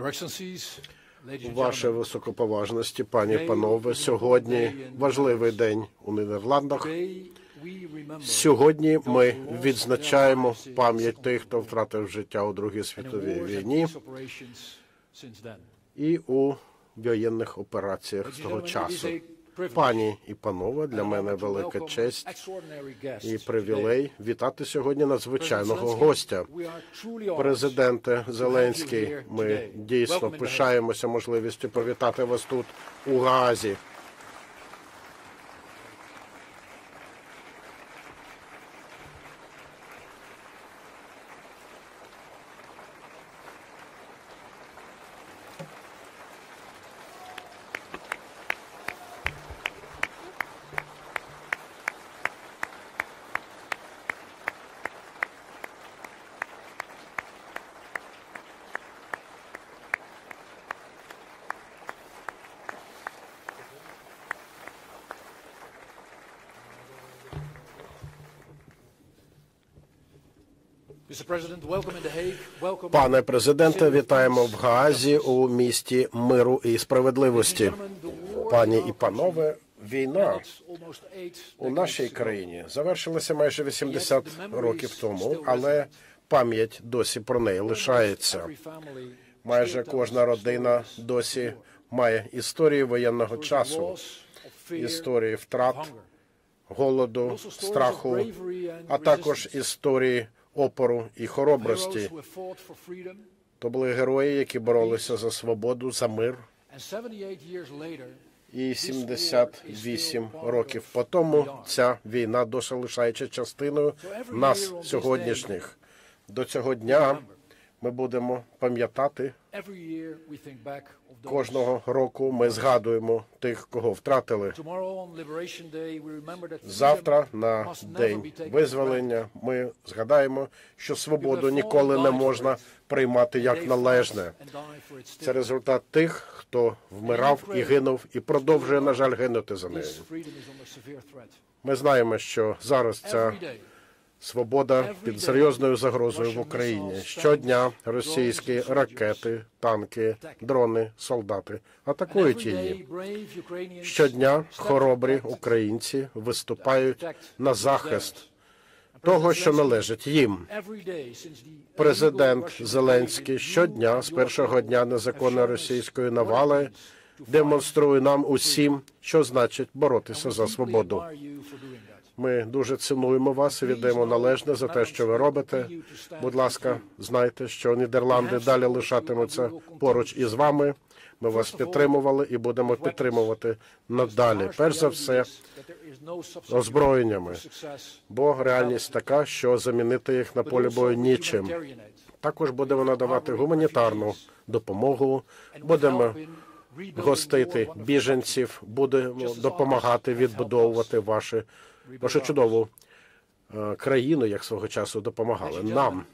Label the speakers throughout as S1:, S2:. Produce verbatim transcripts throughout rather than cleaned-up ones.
S1: Ваше високоповажності, пані і панове, сьогодні важливий день у Нідерландах. Сьогодні ми відзначаємо пам'ять тих, хто втратив життя у Другій світовій війні і у воєнних операціях з того часу. Пані і панове, для мене велика честь і привілей вітати сьогодні надзвичайного гостя. Президенте Зеленський, ми дійсно пишаємося можливістю привітати вас тут, у Гаазі. Пане президенте, вітаємо в Гаазі у місті миру і справедливості. Пані і панове, війна у нашій країні завершилася майже вісімдесят років тому, але пам'ять досі про неї лишається. Майже кожна родина досі має історію воєнного часу, історії втрат, голоду, страху, а також історії опору і хоробрості. То були герої, які боролися за свободу, за мир. І сімдесят вісім років по тому ця війна досі лишається частиною нас сьогоднішніх. До цього дня ми будемо пам'ятати, кожного року ми згадуємо тих, кого втратили. Завтра, на День визволення, ми згадаємо, що свободу ніколи не можна приймати як належне. Це результат тих, хто вмирав і гинув, і продовжує, на жаль, гинути за нею. Ми знаємо, що зараз ця свобода під серйозною загрозою в Україні. Щодня російські ракети, танки, дрони, солдати атакують її. Щодня хоробрі українці виступають на захист того, що належить їм. Президент Зеленський щодня, з першого дня незаконної російської навали, демонструє нам усім, що значить боротися за свободу. Ми дуже цінуємо вас і віддаємо належне за те, що ви робите. Будь ласка, знайте, що Нідерланди далі лишатимуться поруч із вами. Ми вас підтримували і будемо підтримувати надалі. Перш за все, озброєннями. Бо реальність така, що замінити їх на полі бою нічим. Також будемо надавати гуманітарну допомогу, будемо гостити біженців, будемо допомагати відбудовувати ваші Вашу чудову е, країну, як свого часу допомагали нам.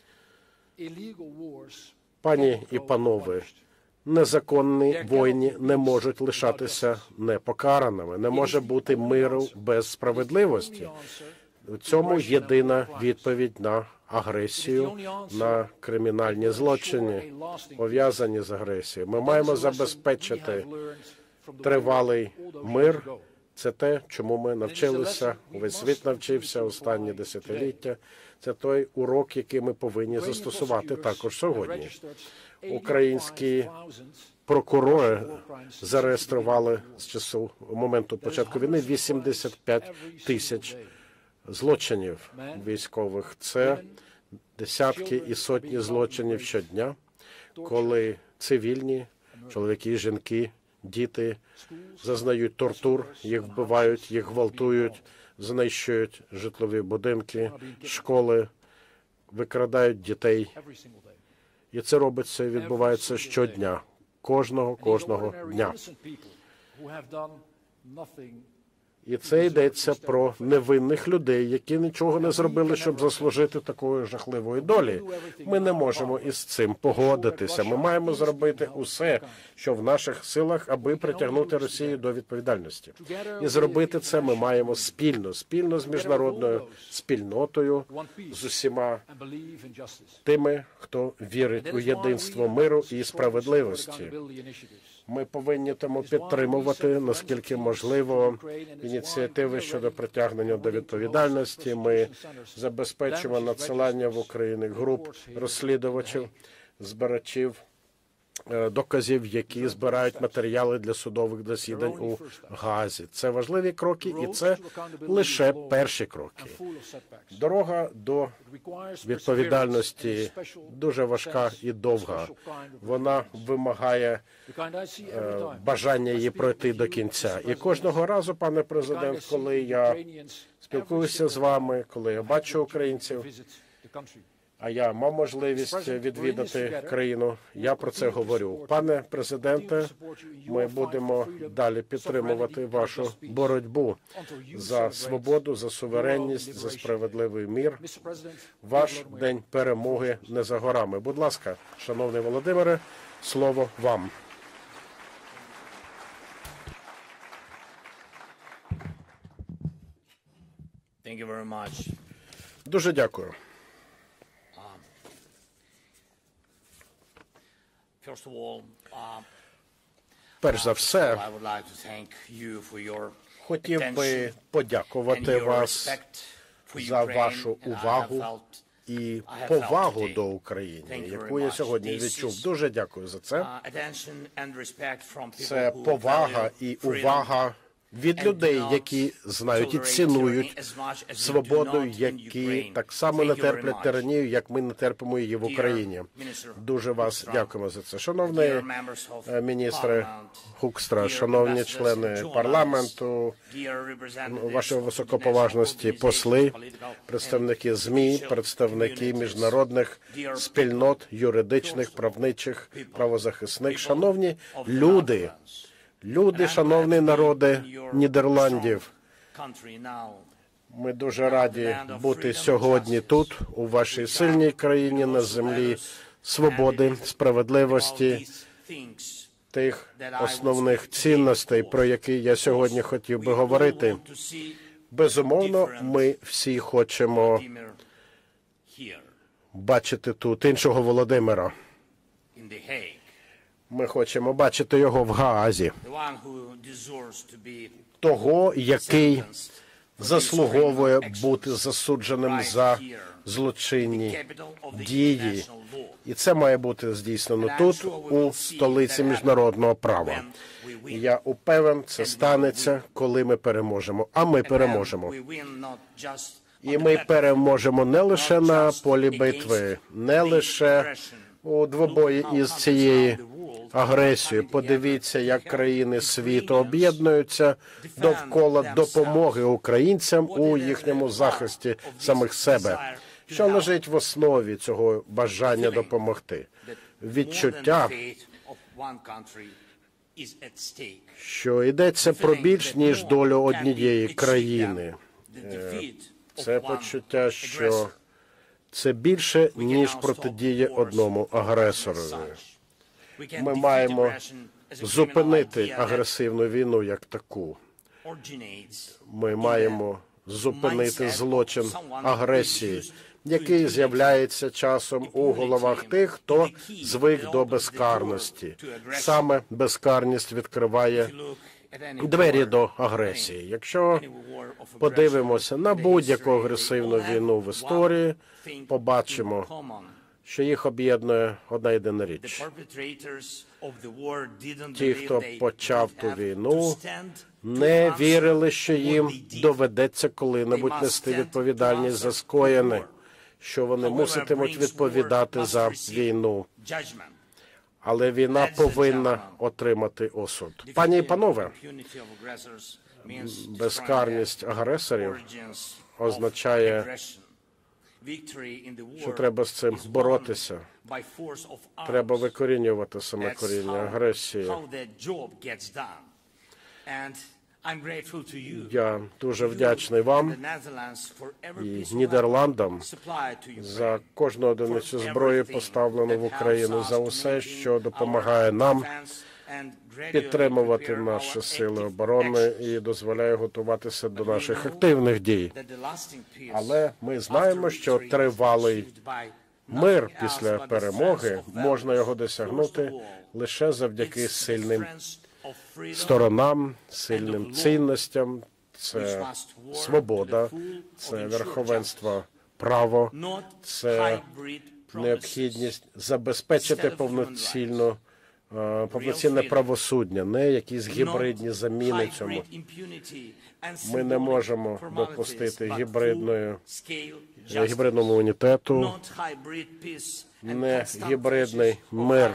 S1: Пані і панове, незаконні війни не можуть лишатися непокараними. Не може бути миру без справедливості. У цьому єдина відповідь на агресію, на кримінальні злочини, пов'язані з агресією. Ми маємо забезпечити тривалий мир. Це те, чому ми навчилися, весь світ навчився останні десятиліття. Це той урок, який ми повинні застосувати також сьогодні. Українські прокурори зареєстрували з часу моменту початку війни вісімдесят п'ять тисяч злочинів військових. Це десятки і сотні злочинів щодня, коли цивільні, чоловіки, жінки, діти зазнають тортур, їх вбивають, їх гвалтують, знищують житлові будинки, школи, викрадають дітей. І це робиться і відбувається щодня, кожного, кожного дня. І це йдеться про невинних людей, які нічого не зробили, щоб заслужити такої жахливої долі. Ми не можемо із цим погодитися. Ми маємо зробити усе, що в наших силах, аби притягнути Росію до відповідальності. І зробити це ми маємо спільно, спільно з міжнародною спільнотою, з усіма тими, хто вірить у єдинство миру і справедливості. Ми повинні тому підтримувати, наскільки можливо, ініціативи щодо притягнення до відповідальності. Ми забезпечимо надсилання в Україну груп розслідувачів, збирачів доказів, які збирають матеріали для судових засідань у Гаазі. Це важливі кроки, і це лише перші кроки. Дорога до відповідальності дуже важка і довга. Вона вимагає е, бажання її пройти до кінця. І кожного разу, пане президент, коли я спілкуюся з вами, коли я бачу українців, а я мав можливість відвідати країну, я про це говорю. Пане президенте, ми будемо далі підтримувати вашу боротьбу за свободу, за суверенність, за справедливий мір. Ваш день перемоги не за горами. Будь ласка, шановний Володимире, слово вам.
S2: Thank you very much.
S1: Дуже дякую.
S2: First of all, uh,
S1: Перш за все,
S2: I would like to thank you for your
S1: хотів би
S2: attention and
S1: подякувати
S2: your
S1: вас
S2: respect for
S1: за
S2: Ukraine,
S1: вашу
S2: and I have
S1: увагу
S2: felt
S1: і
S2: I have
S1: повагу
S2: felt
S1: до
S2: today.
S1: України,
S2: Thank you
S1: яку
S2: very
S1: я
S2: much.
S1: сьогодні
S2: This
S1: відчув.
S2: is,
S1: Дуже дякую за це.
S2: uh, attention and respect from people
S1: Це
S2: who
S1: повага
S2: value
S1: і
S2: freedom
S1: увага від
S2: and
S1: людей,
S2: do not
S1: які знають і
S2: tolerate
S1: цінують
S2: tyranny as much as we do
S1: свободу,
S2: not in
S1: які
S2: Ukraine.
S1: так само
S2: Thank
S1: не
S2: you very
S1: терплять
S2: much.
S1: тиранію, як ми не терпимо її в
S2: Dear
S1: Україні.
S2: Minister
S1: Дуже вас
S2: Hoekstra,
S1: дякуємо за це. Шановний
S2: dear members of
S1: е, міністре
S2: Parliament,
S1: Хукстра,
S2: dear
S1: шановні
S2: ambassadors,
S1: члени
S2: journalists,
S1: парламенту,
S2: dear representatives
S1: вашої
S2: of
S1: високоповажності
S2: international
S1: посли,
S2: organizations, political
S1: представники
S2: and
S1: ЗМІ,
S2: judicial
S1: представники
S2: communities,
S1: міжнародних
S2: dear
S1: спільнот, юридичних,
S2: people,
S1: правничих,
S2: people,
S1: правозахисних,
S2: people
S1: шановні
S2: of the
S1: люди,
S2: Netherlands.
S1: люди,
S2: And I'm
S1: шановні
S2: glad to be
S1: народи
S2: in your
S1: Нідерландів.
S2: strong country now.
S1: Ми дуже раді бути сьогодні тут, у вашій сильній країні, на землі свободи, справедливості, тих основних цінностей, про які я сьогодні хотів би говорити. Безумовно, ми всі хочемо бачити тут іншого Володимира. Ми хочемо бачити його в Гаазі. Того, який заслуговує бути засудженим за злочинні дії. І це має бути здійснено тут, у столиці міжнародного права. І я упевнений, це станеться, коли ми переможемо. А ми переможемо. І ми переможемо не лише на полі битви, не лише у двобої із цією агресією. Подивіться, як країни світу об'єднуються довкола допомоги українцям у їхньому захисті самих себе. Що лежить в основі цього бажання допомогти? Відчуття, що йдеться про більш ніж долю однієї країни. Це почуття, що це більше, ніж протидія одному агресорові. Ми маємо зупинити агресивну війну як таку. Ми маємо зупинити злочин агресії, який з'являється часом у головах тих, хто звик до безкарності. Саме безкарність відкриває двері до агресії. Якщо подивимося на будь-яку агресивну війну в історії, побачимо, що їх об'єднує одна єдина річ. Ті, хто почав ту війну, не вірили, що їм доведеться коли-небудь нести відповідальність за скоєне, що вони муситимуть відповідати за війну. Але війна повинна отримати осуд. Пані і панове, безкарність агресорів означає, що треба з цим боротися. Треба викорінювати саме коріння агресії.
S2: I'm grateful to you.
S1: Я дуже вдячний вам
S2: The Netherlands for every
S1: і
S2: piece of
S1: Нідерландам
S2: weapon supplied to
S1: за
S2: Ukraine.
S1: кожну одиницю зброї, поставлену в Україну, за усе, що допомагає нам підтримувати наші сили оборони і дозволяє готуватися до наших активних дій. Але ми знаємо, що тривалий мир після перемоги можна його досягнути лише завдяки сильним сторонам, сильним цінностям. Це свобода, це верховенство права, це необхідність забезпечити повноцінну повноцінне правосуддя, не якісь гібридні заміни цьому. Ми не можемо допустити гібридної, гібридному унітету, не гібридний мир,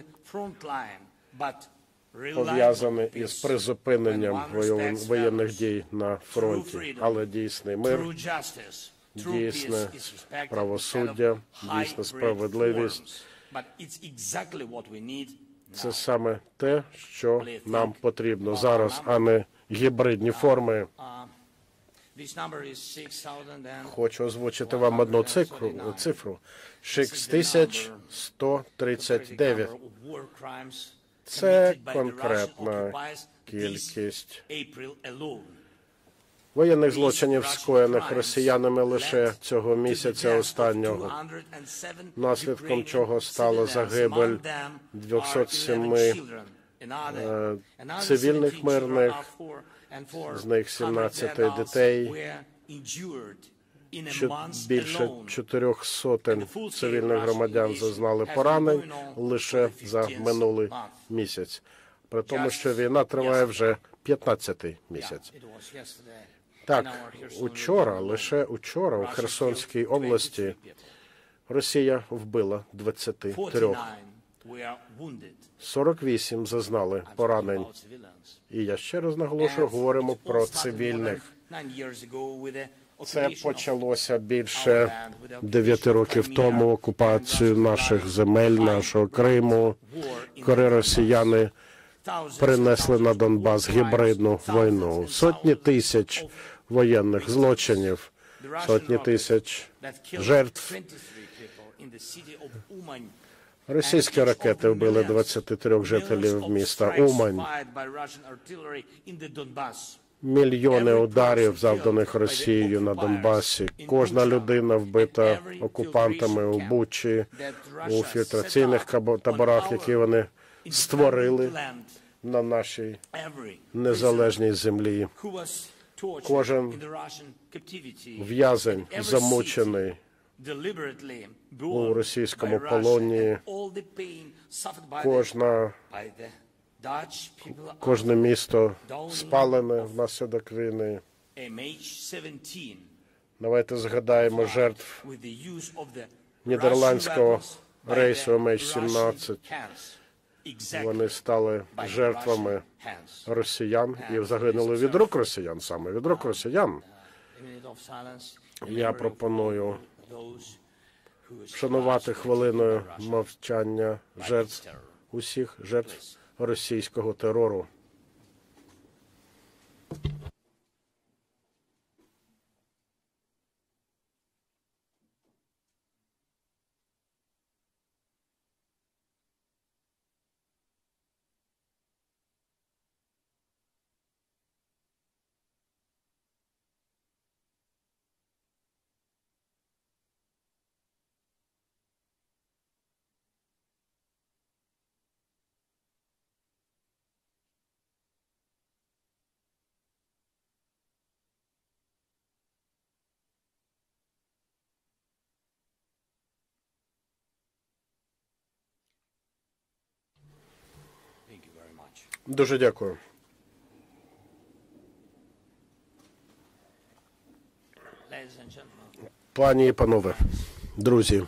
S1: пов'язаний із призупиненням воєнних дій на фронті, але дійсний мир, дійсне правосуддя, дійсна справедливість. Це саме те, що нам потрібно зараз, а не гібридні форми. Хочу озвучити вам одну цифру, цифру. шість тисяч сто тридцять дев'ять. Це конкретна кількість воєнних злочинів, скоєних росіянами лише цього місяця останнього, наслідком чого стала загибель двісті сім е, цивільних мирних, з них сімнадцять дітей, більше чотирьох сотень цивільних громадян зазнали поранень лише за минулий місяць, при тому, що війна триває вже п'ятнадцятий місяць. Так, учора, лише учора у Херсонській області Росія вбила двадцять три. сорок вісім зазнали поранень. І я ще раз наголошую, говоримо про цивільних. Це почалося більше дев'яти років тому, окупацію наших земель, нашого Криму, коли росіяни принесли на Донбас гібридну війну. Сотні тисяч воєнних злочинів, сотні тисяч жертв. Російські ракети вбили двадцять три жителів міста Умань. Мільйони ударів, завданих Росією на Донбасі. Кожна людина вбита окупантами у Бучі, у фільтраційних таборах, які вони створили на нашій незалежній землі. Кожен в'язень замучений у російському полоні, кожна, кожне місто спалене внаслідок війни. Давайте згадаємо жертв нідерландського рейсу ем ейч сімнадцять. Вони стали жертвами росіян і загинули від рук росіян, саме від рук росіян. Я пропоную вшанувати хвилиною мовчання жертв, усіх жертв російського терору. Дуже дякую. Пані і панове, друзі,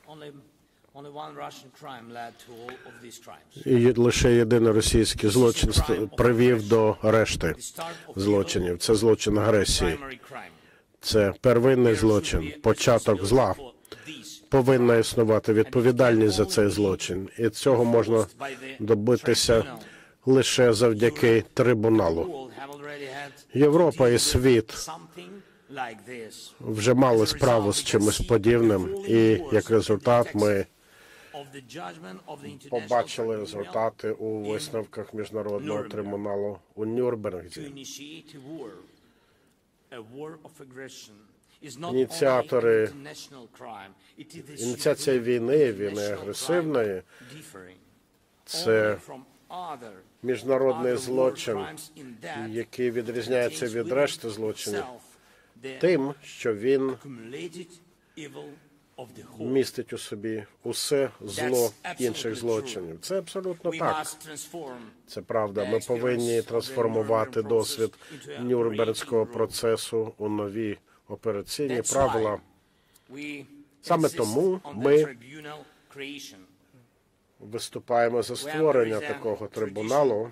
S1: і лише єдиний російський злочин привів до решти злочинів. Це злочин агресії. Це первинний злочин, початок зла. Повинна існувати відповідальність за цей злочин. І цього можна добитися лише завдяки трибуналу, Європа і світ
S2: something like this.
S1: вже мали справу з чимось подібним, і як результат ми
S2: Of the judgment of the International
S1: побачили
S2: Tribunal
S1: результати у висновках Міжнародного трибуналу у
S2: to
S1: Нюрнберзі.
S2: initiate a war, a war of aggression, is not
S1: Ініціатори-
S2: only an international crime, it is the
S1: Ініціація
S2: supreme
S1: війни, війни
S2: international
S1: агресивної
S2: crime, differing
S1: це
S2: only from other
S1: міжнародний
S2: other war
S1: злочин,
S2: crimes in that
S1: який відрізняється
S2: contains
S1: від
S2: within
S1: решти злочинів
S2: itself the
S1: тим, що він
S2: accumulated evil of the whole.
S1: містить у собі усе зло інших злочинів. Це абсолютно
S2: We
S1: так.
S2: must transform
S1: Це правда. Ми повинні трансформувати досвід Нюрнберзького процесу у нові операційні
S2: That's
S1: правила.
S2: why we
S1: Саме
S2: insist
S1: тому
S2: on the
S1: ми
S2: tribunal creation.
S1: Виступаємо за створення такого трибуналу.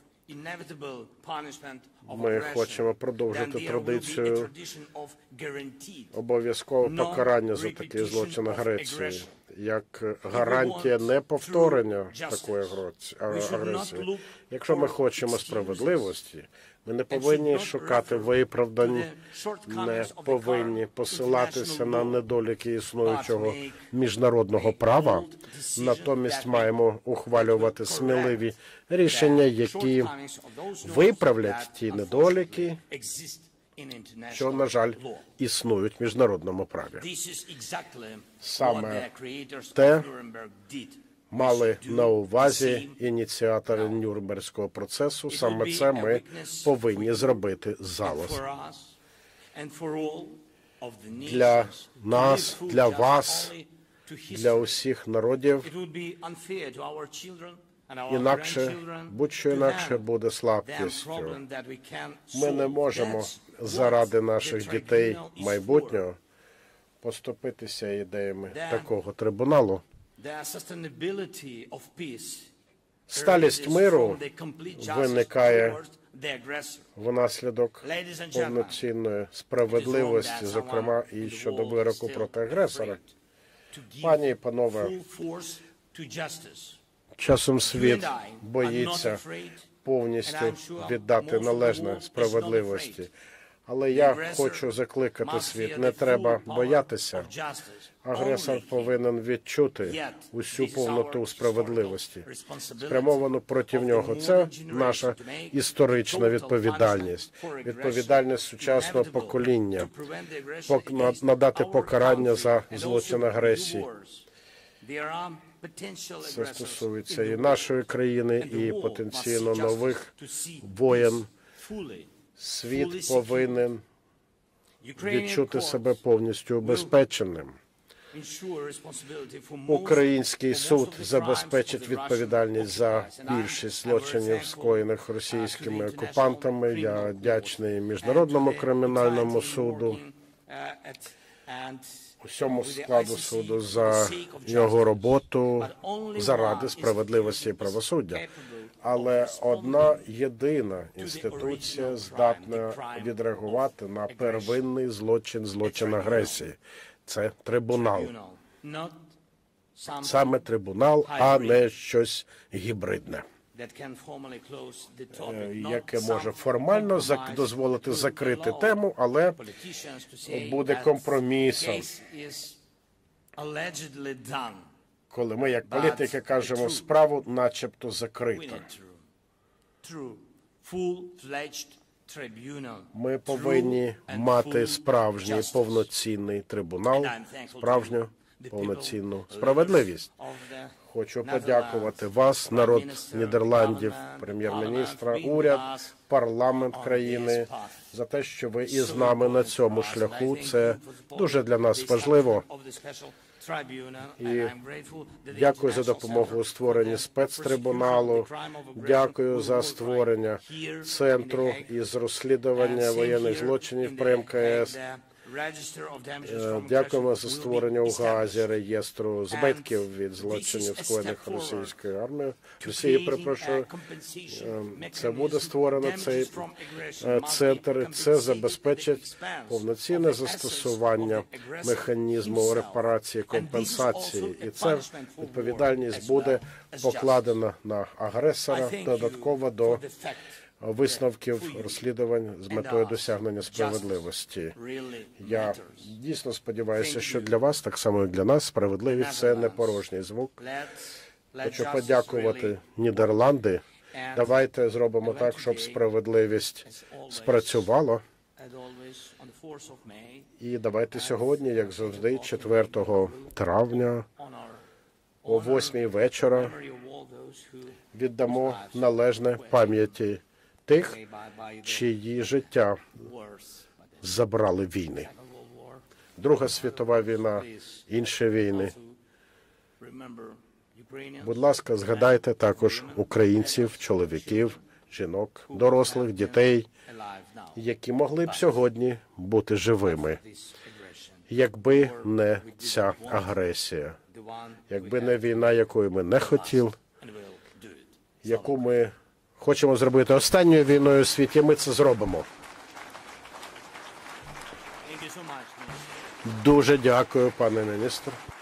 S1: Ми хочемо продовжити традицію обов'язкового покарання за такий злочин агресії, як гарантія неповторення такої агресії. Якщо ми хочемо справедливості, ми не повинні шукати виправдань, не повинні посилатися на недоліки існуючого міжнародного права. Натомість маємо ухвалювати сміливі рішення, які виправлять ті недоліки, що, на жаль, існують в міжнародному праві. Саме те мали на увазі ініціатори Нюрнберзького процесу. Саме це ми повинні зробити зараз. Для нас, для вас, для усіх народів, інакше, будь-що інакше буде слабкістю. Ми не можемо заради наших дітей майбутнього поступитися ідеями такого трибуналу. Сталість миру виникає внаслідок повноцінної справедливості, зокрема і щодо вироку проти агресора. Пані і панове, часом світ боїться повністю віддати належне справедливості. Але я хочу закликати світ, не треба боятися. Агресор повинен відчути усю повноту справедливості, спрямовану проти нього. Це наша історична відповідальність, відповідальність сучасного покоління, надати покарання за злочин агресії. Це стосується і нашої країни, і потенційно нових воєн. Світ повинен відчути себе повністю убезпеченим. Український суд забезпечить відповідальність за більшість злочинів, скоєних російськими окупантами. Я вдячний Міжнародному кримінальному суду, усьому складу суду за його роботу заради справедливості і правосуддя. Але одна єдина інституція здатна відреагувати на первинний злочин, злочин агресії. Це трибунал. Саме трибунал, а не щось гібридне, яке може формально дозволити закрити тему, але буде компромісом. Коли ми, як політики, кажемо, справу начебто закрита. Ми повинні мати справжній повноцінний трибунал, справжню повноцінну справедливість. Хочу подякувати вас, народ Нідерландів, прем'єр-міністра, уряд, парламент країни, за те, що ви із нами на цьому шляху. Це дуже для нас важливо. І дякую за допомогу у створенні спецтрибуналу, дякую за створення центру із розслідування воєнних злочинів при ем ка ес. Дякуємо за створення у Гаазі реєстру збитків від злочинів, скоєних російською армією. Росії, перепрошую, це буде створено цей центр. Це забезпечить повноцінне застосування механізму репарації, компенсації. І ця відповідальність буде покладена на агресора додатково до висновків розслідувань з метою досягнення справедливості. Я дійсно сподіваюся, що для вас, так само і для нас, справедливість – це не порожній звук. Хочу подякувати Нідерланди. Давайте зробимо так, щоб справедливість спрацювала. І давайте сьогодні, як завжди, четвертого травня, о восьмій вечора, віддамо належне пам'яті тих, чиї життя забрали війни. Друга світова війна, інші війни. Будь ласка, згадайте також українців, чоловіків, жінок, дорослих, дітей, які могли б сьогодні бути живими, якби не ця агресія, якби не війна, якої ми не хотіли, яку ми хочемо зробити останньою війною у світі, ми це зробимо. Дуже дякую, пане міністр.